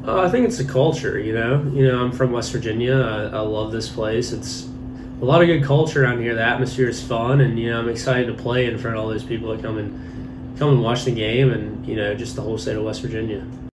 I think it's the culture, you know. I'm from West Virginia. I love this place. It's a lot of good culture around here. The atmosphere is fun, and I'm excited to play in front of all those people that come and watch the game, and just the whole state of West Virginia.